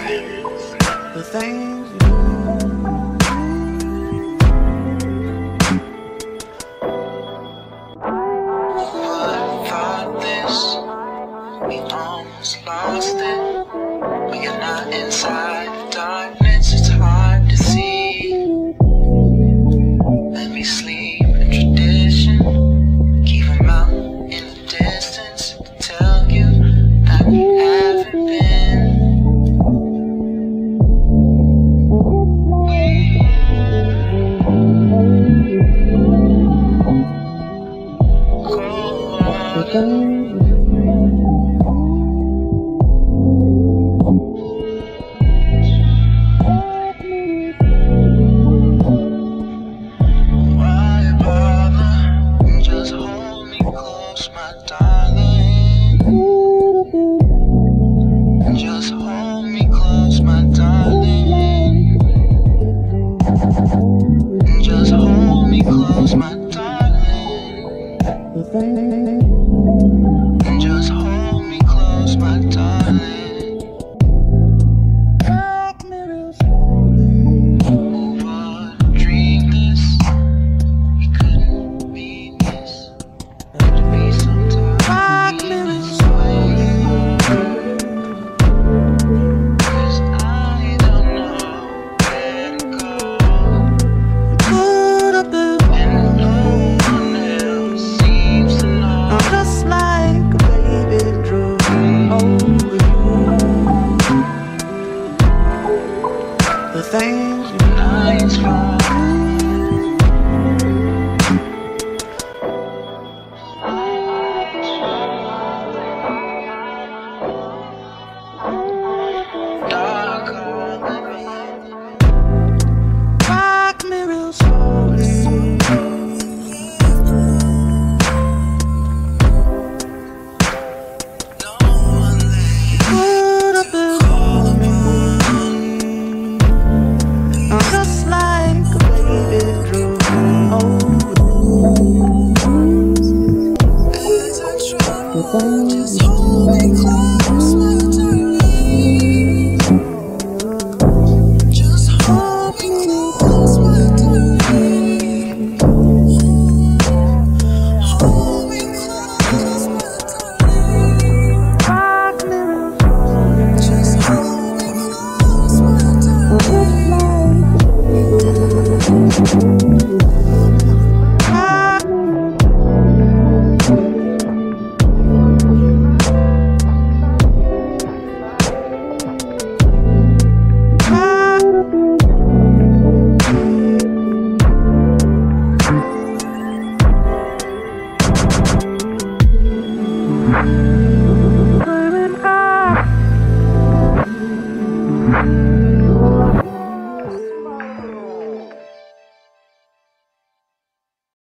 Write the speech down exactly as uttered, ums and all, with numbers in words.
The things you do. Thought this, we almost lost it. When you're not inside the darkness, it's hard to see. Let me sleep in tradition, keep them out in the distance, to tell you that we haven't been. Why bother? Just hold me close, my darling. Just hold me close, my darling. Just hold me close, my darling. Just hold me close, my darling. Dark mirrors falling. What a dream this. We couldn't be this. To be so Dark tired. mirrors falling. Cause I don't know where to go. Could have been. And no one else seems to know. I'm just like a baby drooling over you. The things you do. Nights fall.